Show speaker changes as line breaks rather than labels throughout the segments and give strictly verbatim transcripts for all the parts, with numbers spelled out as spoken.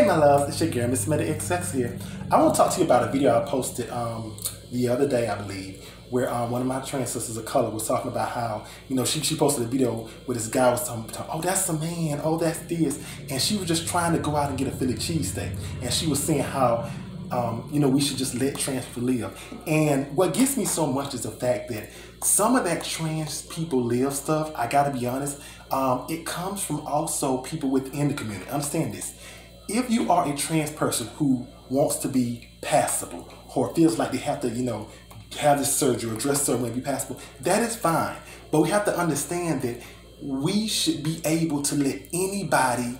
Hey my loves, it's your girl, Miss Meta X X here. I want to talk to you about a video I posted um, the other day, I believe, where um, one of my trans sisters of color was talking about how, you know, she, she posted a video where this guy was talking, talking, oh, that's a man, oh, that's this. And she was just trying to go out and get a Philly cheesesteak. And she was saying how, um, you know, we should just let trans people live. And what gets me so much is the fact that some of that trans people live stuff, I gotta be honest, um, it comes from also people within the community. Understand this. If you are a trans person who wants to be passable or feels like they have to, you know, have this surgery or dress certain way to be passable, that is fine. But we have to understand that we should be able to let anybody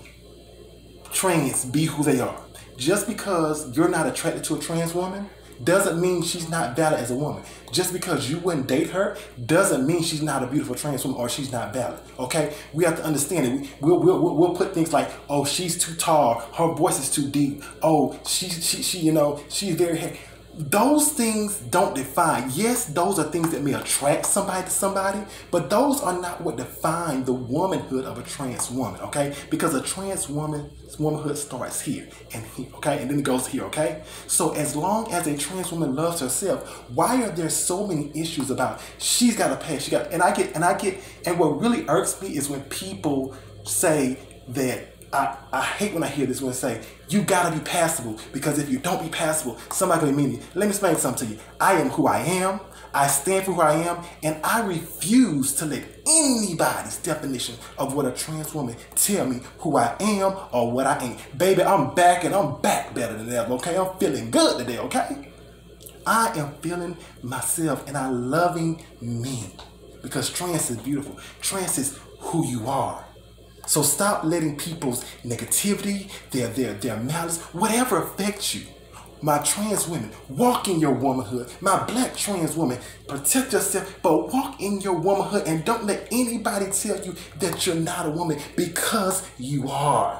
trans be who they are. Just because you're not attracted to a trans woman doesn't mean she's not valid as a woman. Just because you wouldn't date her doesn't mean she's not a beautiful trans woman or she's not valid. Okay, we have to understand it. We'll we'll we'll, we'll put things like, oh, she's too tall, her voice is too deep. Oh, she she she you know she's very heavy. Those things don't define. Yes, those are things that may attract somebody to somebody, but those are not what define the womanhood of a trans woman, okay? Because a trans woman's womanhood starts here and here, okay? And then it goes here, okay? So as long as a trans woman loves herself, why are there so many issues about she's got to pay, she got, and I get, and I get, and what really irks me is when people say that, I, I hate when I hear this when they say, you gotta be passable, because if you don't be passable, somebody gonna mean you. Let me explain something to you. I am who I am, I stand for who I am, and I refuse to let anybody's definition of what a trans woman tell me who I am or what I ain't. Baby, I'm back and I'm back better than ever, okay? I'm feeling good today, okay? I am feeling myself and I'm loving me, because trans is beautiful. Trans is who you are. So stop letting people's negativity, their, their, their malice, whatever affects you. My trans women, walk in your womanhood. My black trans woman, protect yourself, but walk in your womanhood and don't let anybody tell you that you're not a woman, because you are.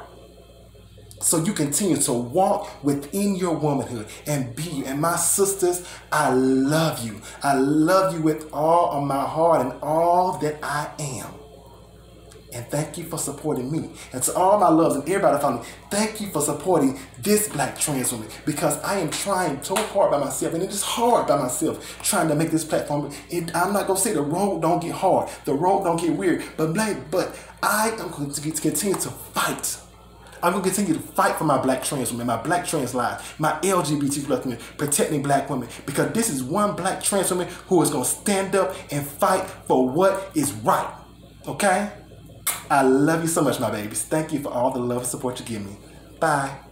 So you continue to walk within your womanhood and be you. And my sisters, I love you. I love you with all of my heart and all that I am. And thank you for supporting me. And to all my loves and everybody following me, thank you for supporting this black trans woman, because I am trying so hard by myself, and it is hard by myself trying to make this platform. It, I'm not gonna say the road don't get hard, the road don't get weird, but black, but I am going to continue to fight. I'm going to continue to fight for my black trans women, my black trans lives, my L G B T plus women, protecting black women, because this is one black trans woman who is going to stand up and fight for what is right. Okay? I love you so much, my babies. Thank you for all the love and support you give me. Bye.